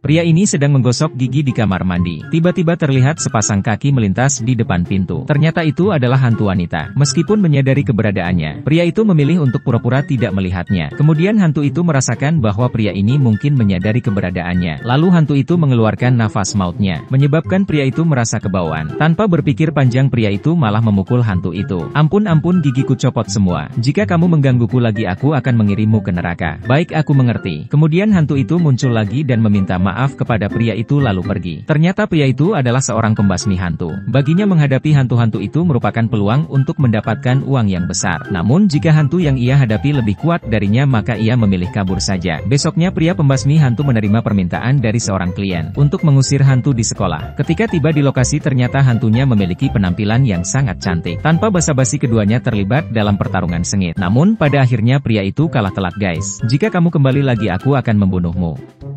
Pria ini sedang menggosok gigi di kamar mandi. Tiba-tiba terlihat sepasang kaki melintas di depan pintu. Ternyata itu adalah hantu wanita. Meskipun menyadari keberadaannya, pria itu memilih untuk pura-pura tidak melihatnya. Kemudian hantu itu merasakan bahwa pria ini mungkin menyadari keberadaannya. Lalu hantu itu mengeluarkan nafas mautnya, menyebabkan pria itu merasa kebauan. Tanpa berpikir panjang, pria itu malah memukul hantu itu. Ampun, gigiku copot semua. Jika kamu menggangguku lagi, aku akan mengirimmu ke neraka. Baik, aku mengerti. Kemudian hantu itu muncul lagi dan meminta maaf kepada pria itu lalu pergi. Ternyata pria itu adalah seorang pembasmi hantu. Baginya menghadapi hantu-hantu itu merupakan peluang untuk mendapatkan uang yang besar. Namun jika hantu yang ia hadapi lebih kuat darinya, maka ia memilih kabur saja. Besoknya pria pembasmi hantu menerima permintaan dari seorang klien untuk mengusir hantu di sekolah. Ketika tiba di lokasi, ternyata hantunya memiliki penampilan yang sangat cantik. Tanpa basa-basi, keduanya terlibat dalam pertarungan sengit. Namun pada akhirnya pria itu kalah telak, guys. Jika kamu kembali lagi, aku akan membunuhmu.